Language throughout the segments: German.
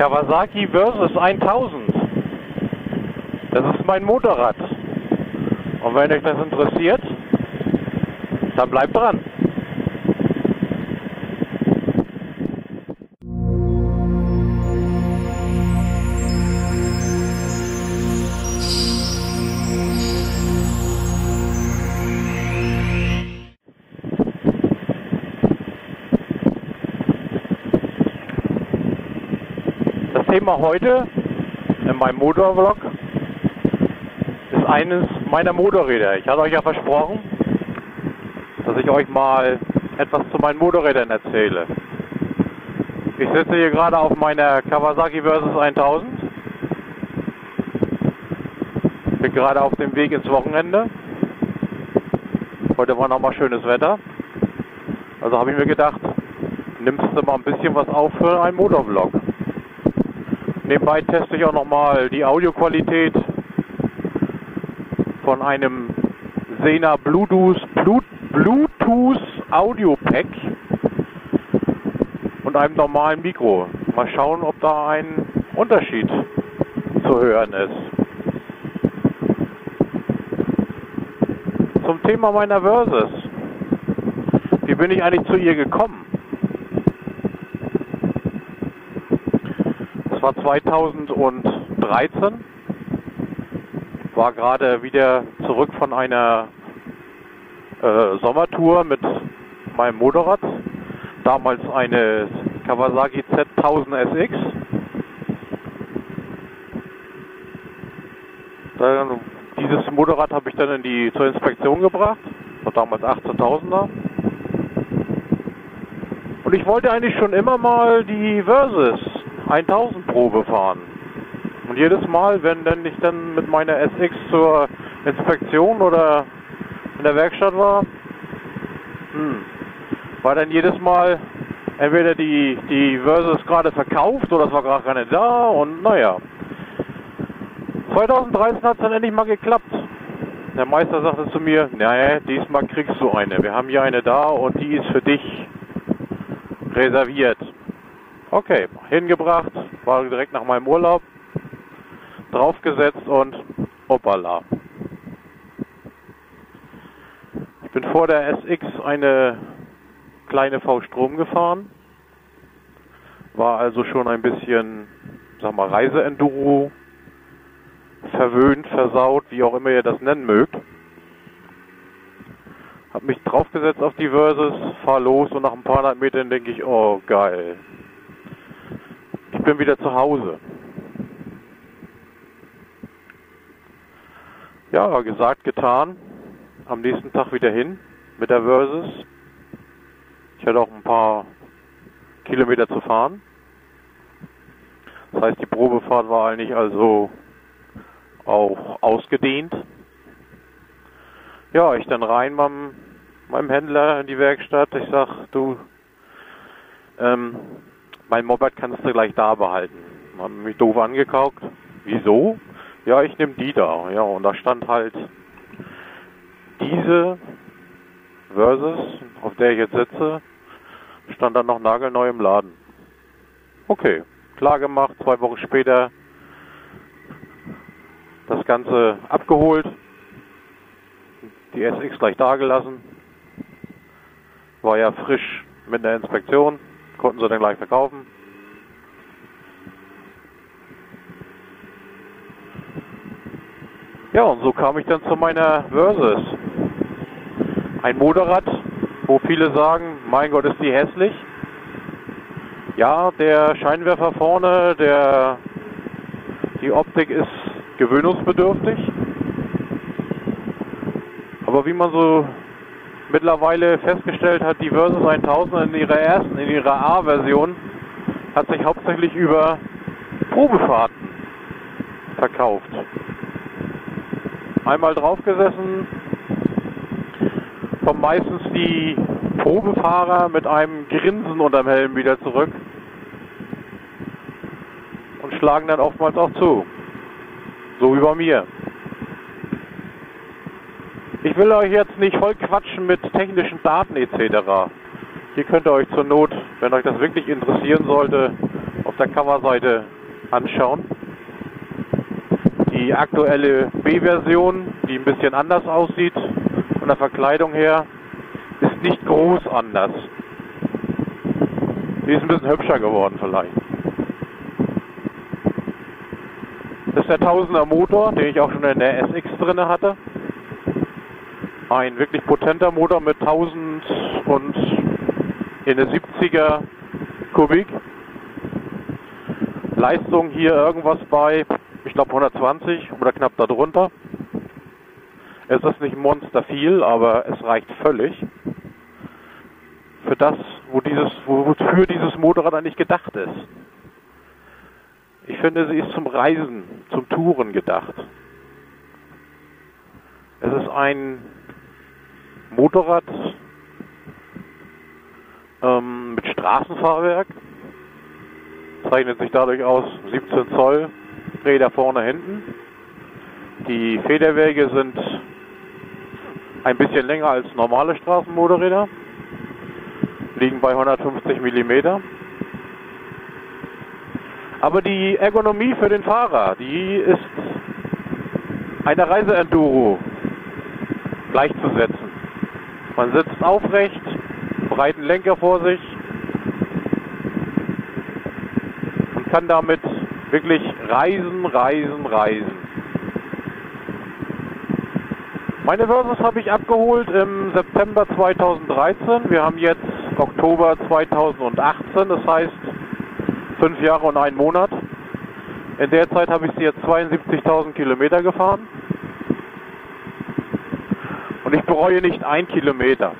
Kawasaki Versys 1000. Das ist mein Motorrad. Und wenn euch das interessiert, dann bleibt dran. Das Thema heute in meinem Motorvlog ist eines meiner Motorräder. Ich hatte euch ja versprochen, dass ich euch mal etwas zu meinen Motorrädern erzähle. Ich sitze hier gerade auf meiner Kawasaki Versys 1000. Bin gerade auf dem Weg ins Wochenende. Heute war nochmal schönes Wetter. Also habe ich mir gedacht, nimmst du mal ein bisschen was auf für einen Motorvlog. Nebenbei teste ich auch nochmal die Audioqualität von einem Sena Bluetooth Audio Pack und einem normalen Mikro. Mal schauen, ob da ein Unterschied zu hören ist. Zum Thema meiner Versys. Wie bin ich eigentlich zu ihr gekommen? Das war 2013. War gerade wieder zurück von einer Sommertour mit meinem Motorrad. Damals eine Kawasaki Z1000 SX. Dieses Motorrad habe ich dann zur Inspektion gebracht. War damals 18.000er. Und ich wollte eigentlich schon immer mal die Versys 1000 Probe fahren. Und jedes Mal, wenn ich dann mit meiner SX zur Inspektion oder in der Werkstatt war, war dann jedes Mal entweder die Versys gerade verkauft oder es war gar keine da und naja. 2013 hat es dann endlich mal geklappt. Der Meister sagte zu mir, naja, diesmal kriegst du eine. Wir haben hier eine da und die ist für dich reserviert. Okay, hingebracht, war direkt nach meinem Urlaub, draufgesetzt und hoppala. Ich bin vor der SX eine kleine V-Strom gefahren, war also schon ein bisschen, sag mal, Reiseenduro, verwöhnt, versaut, wie auch immer ihr das nennen mögt. Hab mich draufgesetzt auf die Versys, fahr los und nach ein paar hundert Metern denke ich, oh geil. Ich bin wieder zu Hause. Ja, gesagt, getan. Am nächsten Tag wieder hin mit der Versys. Ich hatte auch ein paar Kilometer zu fahren. Das heißt, die Probefahrt war eigentlich also auch ausgedehnt. Ja, ich dann rein meinem Händler in die Werkstatt. Ich sag, du, mein Moped kannst du gleich da behalten. Haben mich doof angekauft. Wieso? Ja, ich nehme die da. Ja, und da stand halt diese Versys, auf der ich jetzt sitze, stand dann noch nagelneu im Laden. Okay, klar gemacht, 2 Wochen später das Ganze abgeholt, die SX gleich da gelassen, war ja frisch mit der Inspektion, konnten sie dann gleich verkaufen. Ja, und so kam ich dann zu meiner Versys. Ein Motorrad, wo viele sagen, mein Gott, ist die hässlich. Ja, der Scheinwerfer vorne, die Optik ist gewöhnungsbedürftig. Aber wie man so mittlerweile festgestellt hat, die Versys 1000 in ihrer A-Version, hat sich hauptsächlich über Probefahrten verkauft. Einmal draufgesessen, kommen meistens die Probefahrer mit einem Grinsen unterm Helm wieder zurück und schlagen dann oftmals auch zu. So wie bei mir. Ich will euch jetzt nicht voll quatschen mit technischen Daten etc. Hier könnt ihr euch zur Not, wenn euch das wirklich interessieren sollte, auf der Coverseite anschauen. Die aktuelle B-Version, die ein bisschen anders aussieht, von der Verkleidung her, ist nicht groß anders. Die ist ein bisschen hübscher geworden vielleicht. Das ist der 1000er Motor, den ich auch schon in der SX drin hatte. Ein wirklich potenter Motor mit 1000 und in der 70er Kubik. Leistung hier irgendwas bei, ich glaube 120 oder knapp darunter. Es ist nicht monster viel, aber es reicht völlig für das, wofür dieses Motorrad eigentlich gedacht ist. Ich finde, sie ist zum Reisen, zum Touren gedacht. Es ist ein Motorrad mit Straßenfahrwerk. Zeichnet sich dadurch aus 17 Zoll Räder vorne, hinten. Die Federwege sind ein bisschen länger als normale Straßenmotorräder. Liegen bei 150 mm. Aber die Ergonomie für den Fahrer, die ist einer Reiseenduro gleichzusetzen. Man sitzt aufrecht, breiten Lenker vor sich und kann damit wirklich reisen. Meine Versus habe ich abgeholt im September 2013. Wir haben jetzt Oktober 2018, das heißt 5 Jahre und 1 Monat. In der Zeit habe ich sie jetzt 72.000 Kilometer gefahren. Und ich bereue nicht 1 Kilometer.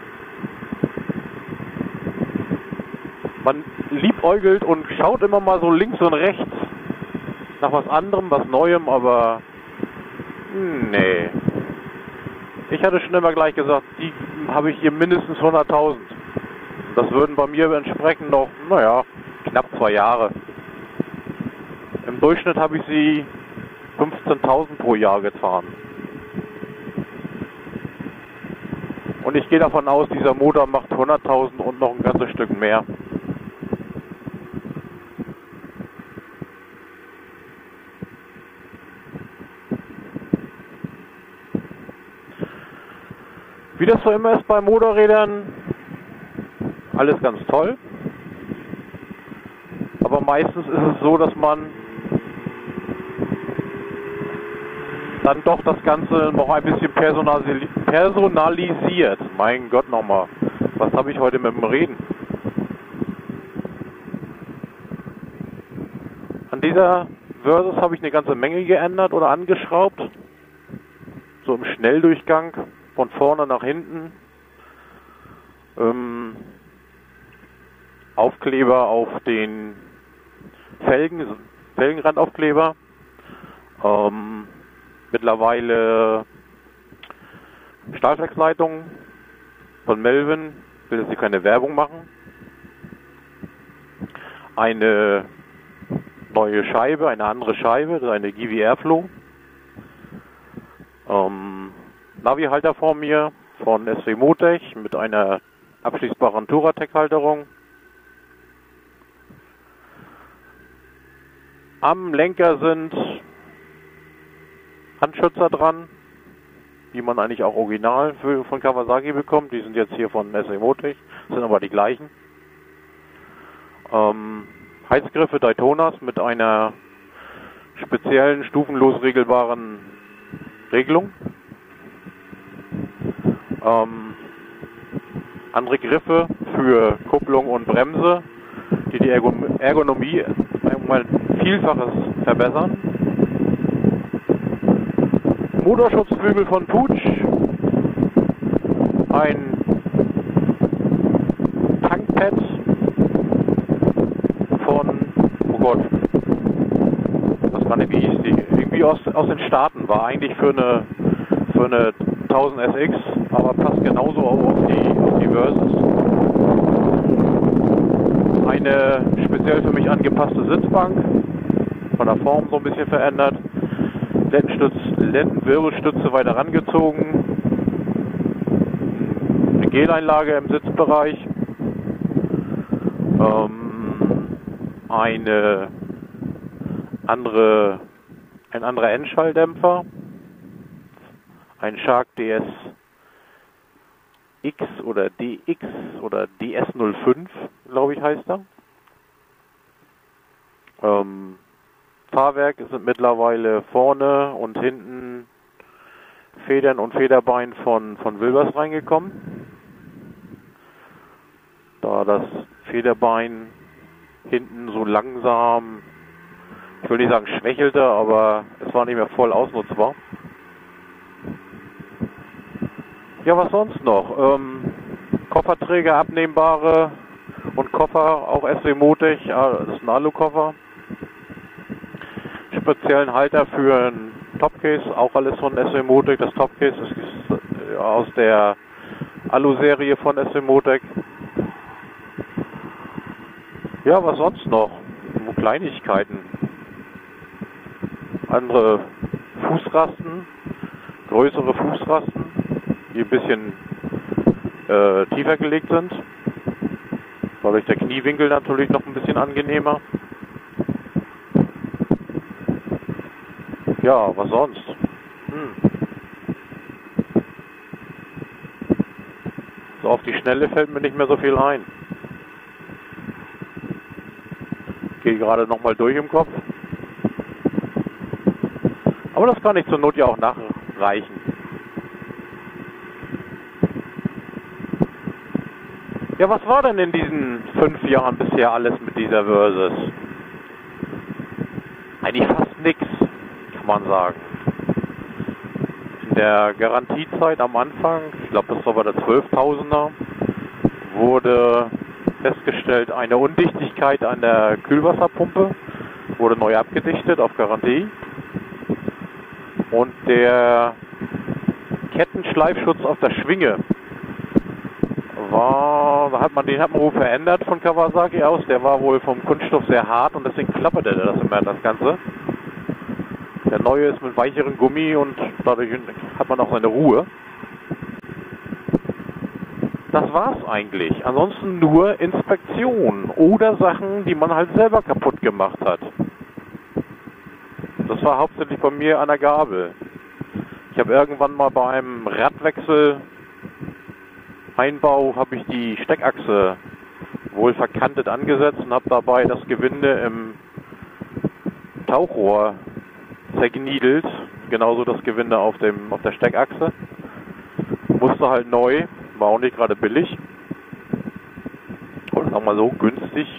Man liebäugelt und schaut immer mal so links und rechts nach was anderem, was Neuem, aber nee. Ich hatte schon immer gleich gesagt, die habe ich hier mindestens 100.000. Das würden bei mir entsprechend noch, naja, knapp 2 Jahre. Im Durchschnitt habe ich sie 15.000 pro Jahr gefahren. Und ich gehe davon aus, dieser Motor macht 100.000 und noch ein ganzes Stück mehr. Wie das so immer ist bei Motorrädern, alles ganz toll. Aber meistens ist es so, dass man dann doch das Ganze noch ein bisschen personalisiert. Mein Gott nochmal, was habe ich heute mit dem Reden? An dieser Versus habe ich eine ganze Menge geändert oder angeschraubt. So im Schnelldurchgang, von vorne nach hinten. Aufkleber auf den Felgenrandaufkleber. Mittlerweile Stahlwerksleitung von Melvin, will jetzt hier keine Werbung machen. Eine neue Scheibe, eine andere Scheibe, das ist eine Givi Airflow. Navi-Halter vor mir von SW Motech mit einer abschließbaren Touratec-Halterung. Am Lenker sind Handschützer dran, die man eigentlich auch original von Kawasaki bekommt. Die sind jetzt hier von SW Motech, sind aber die gleichen. Heizgriffe Daytonas mit einer speziellen stufenlos regelbaren Regelung. Andere Griffe für Kupplung und Bremse, die die Ergonomie mal Vielfaches verbessern. Motorschutzflügel von Puch. Ein Tankpad von, oh Gott, das war nicht, wie hieß die? Irgendwie aus den Staaten, war eigentlich für eine 1000 SX, aber passt genauso auch auf die Versus. Eine speziell für mich angepasste Sitzbank, von der Form so ein bisschen verändert. Lendenwirbelstütze weiter rangezogen. Eine Geleinlage im Sitzbereich. ein anderer Endschalldämpfer, ein Shark DS X oder DX oder DS05, glaube ich, heißt er. Fahrwerk sind mittlerweile vorne und hinten Federn und Federbein von Wilbers reingekommen. Da das Federbein hinten so langsam, ich will nicht sagen schwächelte, aber es war nicht mehr voll ausnutzbar. Ja, was sonst noch? Kofferträger, abnehmbare und Koffer, auch SW-motig, das ist ein Alukoffer. Speziellen Halter für ein Topcase, auch alles von SW-motic. Das Topcase ist aus der Alu-Serie von SW-motic. Ja, was sonst noch? Nur Kleinigkeiten. Andere Fußrasten, größere Fußrasten, die ein bisschen tiefer gelegt sind. Dadurch der Kniewinkel natürlich noch ein bisschen angenehmer. Ja, was sonst? So auf die Schnelle fällt mir nicht mehr so viel ein. Gehe gerade nochmal durch im Kopf. Aber das kann ich zur Not ja auch nachreichen. Ja, was war denn in diesen 5 Jahren bisher alles mit dieser Versys? Eigentlich fast nichts, kann man sagen. In der Garantiezeit am Anfang, ich glaube das war bei der 12.000er, wurde festgestellt eine Undichtigkeit an der Kühlwasserpumpe, wurde neu abgedichtet auf Garantie. Und der Kettenschleifschutz auf der Schwinge den hat man wohl verändert von Kawasaki aus. Der war wohl vom Kunststoff sehr hart und deswegen klapperte das immer, das Ganze. Der neue ist mit weicherem Gummi und dadurch hat man auch seine Ruhe. Das war's eigentlich. Ansonsten nur Inspektion oder Sachen, die man halt selber kaputt gemacht hat. Das war hauptsächlich bei mir an der Gabel. Ich habe irgendwann mal bei einem Radwechsel Einbau habe ich die Steckachse wohl verkantet angesetzt und habe dabei das Gewinde im Tauchrohr zergniedelt. Genauso das Gewinde auf der Steckachse. Musste halt neu, war auch nicht gerade billig. Oder sagen wir mal so, günstig.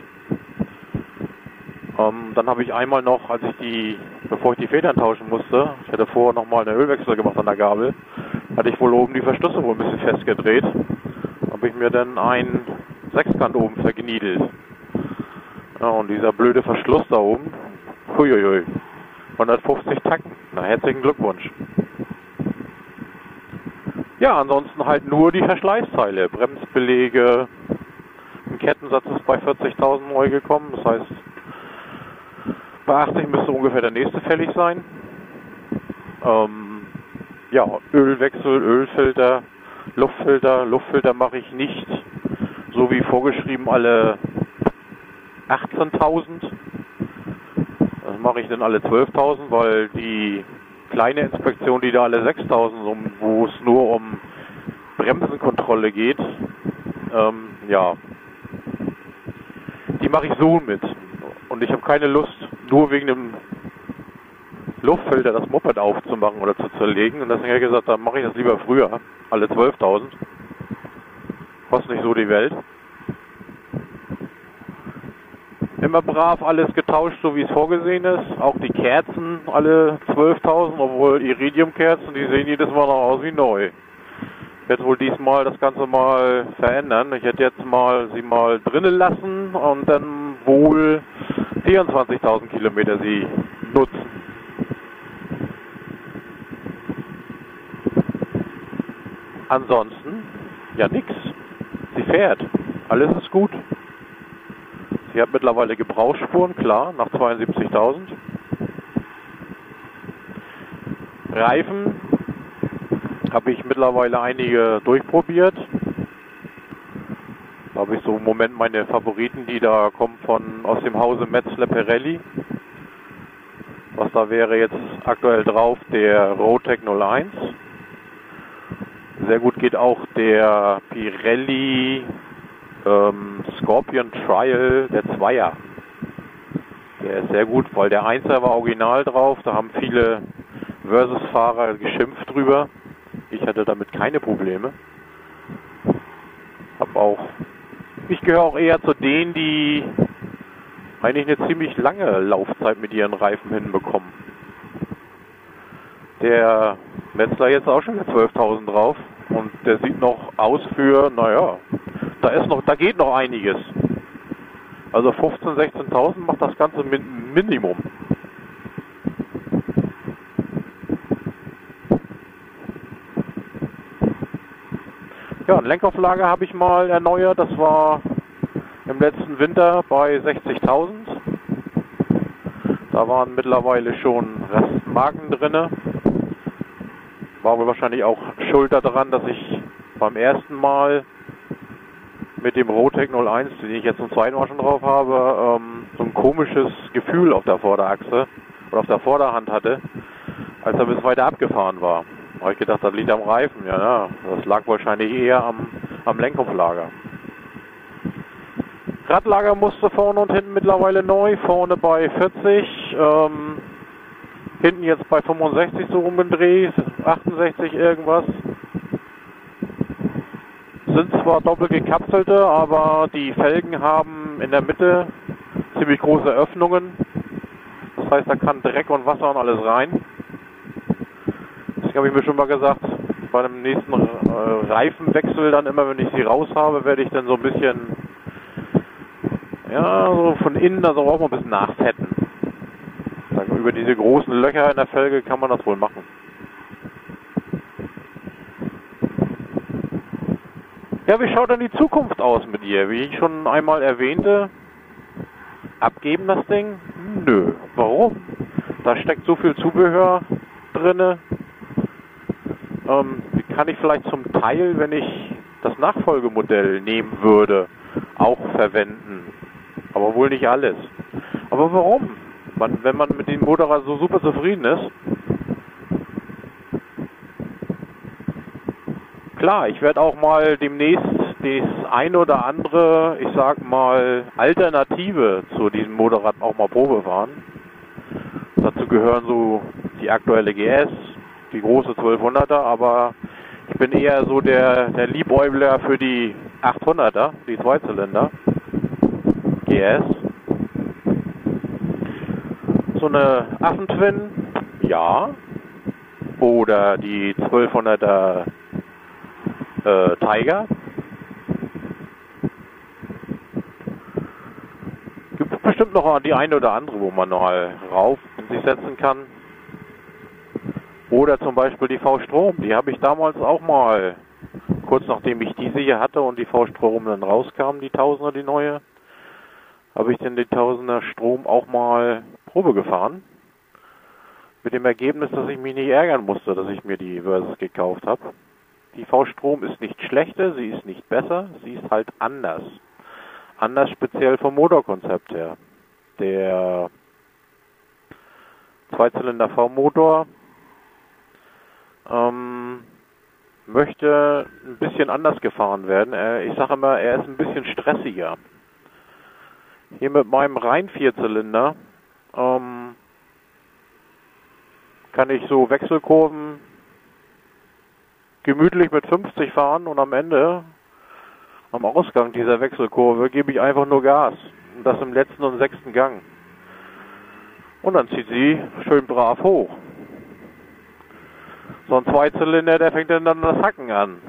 Dann habe ich einmal noch, bevor ich die Federn tauschen musste, ich hatte vorher nochmal einen Ölwechsel gemacht an der Gabel, hatte ich wohl oben die Verschlüsse wohl ein bisschen festgedreht. Habe ich mir dann einen Sechskant oben vergniedelt. Ja, und dieser blöde Verschluss da oben, huiuiui, 150 Tacken. Na, herzlichen Glückwunsch. Ja, ansonsten halt nur die Verschleißteile, Bremsbeläge, ein Kettensatz ist bei 40.000 neu gekommen, das heißt, bei 80 müsste ungefähr der nächste fällig sein. Ja, Ölwechsel, Ölfilter, Luftfilter mache ich nicht, so wie vorgeschrieben, alle 18.000. Das mache ich dann alle 12.000, weil die kleine Inspektion, die da alle 6.000, wo es nur um Bremsenkontrolle geht, ja, die mache ich so mit. Und ich habe keine Lust, nur wegen dem Luftfilter das Moped aufzumachen oder zu zerlegen. Und deswegen habe ich gesagt, dann mache ich das lieber früher, alle 12.000. Kostet nicht so die Welt. Immer brav alles getauscht, so wie es vorgesehen ist. Auch die Kerzen alle 12.000, obwohl Iridium-Kerzen, die sehen jedes Mal noch aus wie neu. Ich werde wohl diesmal das Ganze mal verändern. Ich hätte jetzt sie mal drinnen lassen und dann wohl 24.000 Kilometer sie nutzen. Ansonsten, ja nix. Sie fährt. Alles ist gut. Sie hat mittlerweile Gebrauchsspuren, klar, nach 72.000. Reifen habe ich mittlerweile einige durchprobiert. Da habe ich so im Moment meine Favoriten, die da kommen aus dem Hause Metzler Pirelli. Was da wäre jetzt aktuell drauf, der Rotec 01. Sehr gut geht auch der Pirelli Scorpion Trial, der Zweier. Der ist sehr gut, weil der 1er war original drauf, da haben viele Versus-Fahrer geschimpft drüber. Ich hatte damit keine Probleme. Ich gehöre auch eher zu denen, die eigentlich eine ziemlich lange Laufzeit mit ihren Reifen hinbekommen. Der Metzler jetzt auch schon mit 12.000 drauf und der sieht noch aus für, naja, da geht noch einiges. Also 15.000, 16.000 macht das Ganze Minimum. Ja, eine Lenkauflage habe ich mal erneuert, das war im letzten Winter bei 60.000. Da waren mittlerweile schon Restmarken drin. War wohl wahrscheinlich auch schuld daran, dass ich beim ersten Mal mit dem Rotec 01, den ich jetzt zum zweiten Mal schon drauf habe, so ein komisches Gefühl auf der Vorderachse oder auf der Vorderhand hatte, als er bis weiter abgefahren war. Da habe ich gedacht, das liegt am Reifen. Ja, das lag wahrscheinlich eher am Lenkauflager. Radlager musste vorne und hinten mittlerweile neu. Vorne bei 40, hinten jetzt bei 65 so rumgedreht, 68 irgendwas. Sind zwar doppelt gekapselte, aber die Felgen haben in der Mitte ziemlich große Öffnungen. Das heißt, da kann Dreck und Wasser und alles rein. Deswegen habe ich mir schon mal gesagt, bei dem nächsten Reifenwechsel dann immer, wenn ich sie raus habe, werde ich dann so ein bisschen, ja, so von innen, also auch mal ein bisschen nachfetten. Über diese großen Löcher in der Felge kann man das wohl machen. Ja, wie schaut denn die Zukunft aus mit ihr? Wie ich schon einmal erwähnte, abgeben das Ding? Nö. Warum? Da steckt so viel Zubehör drinne. Kann ich vielleicht zum Teil, wenn ich das Nachfolgemodell nehmen würde, auch verwenden. Aber wohl nicht alles. Aber warum? Wenn man mit dem Motorrad so super zufrieden ist. Klar, ich werde auch mal demnächst das eine oder andere, ich sag mal, Alternative zu diesem Motorrad auch mal Probe fahren. Dazu gehören so die aktuelle GS, die große 1200er, aber ich bin eher so der Liebäugler für die 800er, die Zweizylinder GS. So eine Affentwin, ja. Oder die 1200er Tiger. Gibt bestimmt noch die eine oder andere, wo man noch mal rauf sich setzen kann. Oder zum Beispiel die V-Strom, die habe ich damals auch mal, kurz nachdem ich diese hier hatte und die V-Strom dann rauskam, die 1000er, die neue, habe ich dann die 1000er Strom auch mal Probe gefahren. Mit dem Ergebnis, dass ich mich nicht ärgern musste, dass ich mir die Versus gekauft habe. Die V-Strom ist nicht schlechter, sie ist nicht besser, sie ist halt anders. Anders speziell vom Motorkonzept her. Der Zweizylinder V-Motor möchte ein bisschen anders gefahren werden. Ich sage immer, er ist ein bisschen stressiger. Hier mit meinem rein Vierzylinder kann ich so Wechselkurven gemütlich mit 50 fahren und am Ende, am Ausgang dieser Wechselkurve, gebe ich einfach nur Gas. Und das im letzten und 6. Gang. Und dann zieht sie schön brav hoch. So ein Zweizylinder, der fängt dann das Hacken an.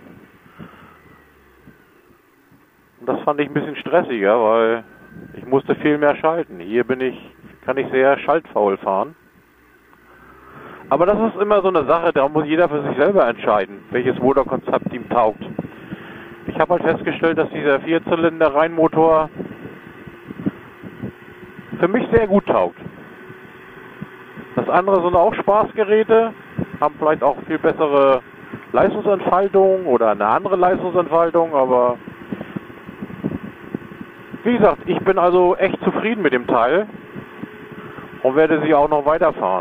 Und das fand ich ein bisschen stressiger, weil ich musste viel mehr schalten. Hier kann ich sehr schaltfaul fahren. Aber das ist immer so eine Sache, da muss jeder für sich selber entscheiden, welches Motorkonzept ihm taugt. Ich habe halt festgestellt, dass dieser Vierzylinder-Reihenmotor für mich sehr gut taugt. Das andere sind auch Spaßgeräte, haben vielleicht auch viel bessere Leistungsentfaltung oder eine andere Leistungsentfaltung, aber Wie gesagt, ich bin also echt zufrieden mit dem Teil und werde sie auch noch weiterfahren.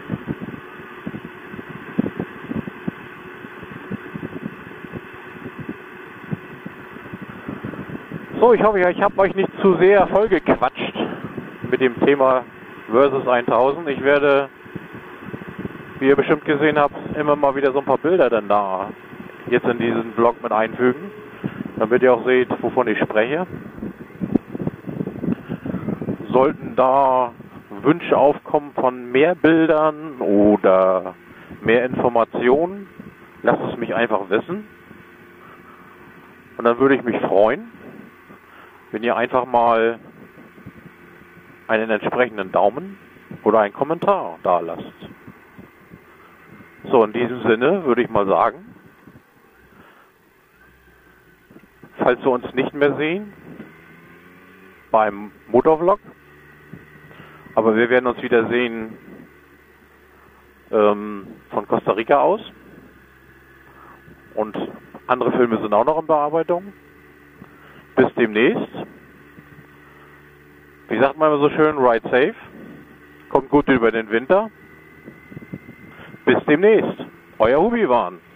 So, ich hoffe, ich habe euch nicht zu sehr vollgequatscht mit dem Thema Versys 1000. Ich werde, wie ihr bestimmt gesehen habt, immer mal wieder so ein paar Bilder dann da jetzt in diesen Vlog mit einfügen, damit ihr auch seht, wovon ich spreche. Sollten da Wünsche aufkommen von mehr Bildern oder mehr Informationen, lasst es mich einfach wissen. Und dann würde ich mich freuen, wenn ihr einfach mal einen entsprechenden Daumen oder einen Kommentar da lasst. So, in diesem Sinne würde ich mal sagen, falls wir uns nicht mehr sehen beim Motorvlog, aber wir werden uns wieder sehen von Costa Rica aus und andere Filme sind auch noch in Bearbeitung. Bis demnächst. Wie sagt man immer so schön, ride safe. Kommt gut über den Winter. Bis demnächst. Euer Hubi-Wan.